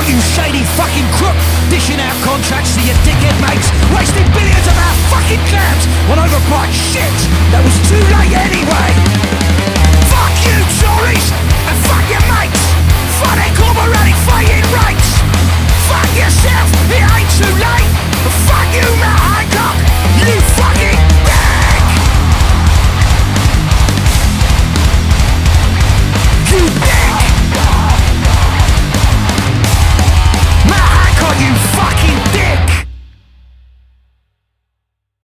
got you shady fucking crook dishing out contracts to your dickhead mates, wasting billions of our fucking cabs on overpriced shit.